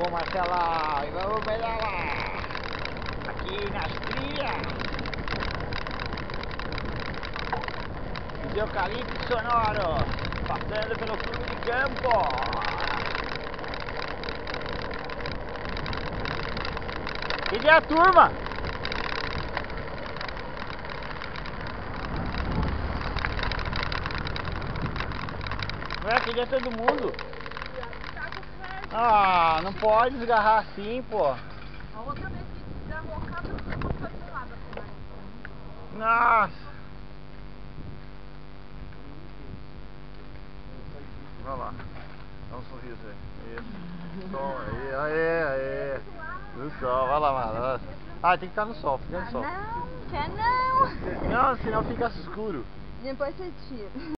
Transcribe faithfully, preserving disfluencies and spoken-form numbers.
Vamos, Marcela, e vamos pedalar aqui nas trilhas de eucalipto sonoro, passando pelo clube de campo. E a turma? Ué, aqui é todo mundo. Ah, não pode desgarrar assim, pô. A outra vez que desgarrou o cabo, eu vou fazer lá pra Nossa. Olha lá. Dá um sorriso aí. Isso. Sol, aí, aí, aí. No sol, olha lá, mano. Ah, tem que estar no sol, fica no sol. Não, quer não. Não, senão fica escuro. Depois você tira.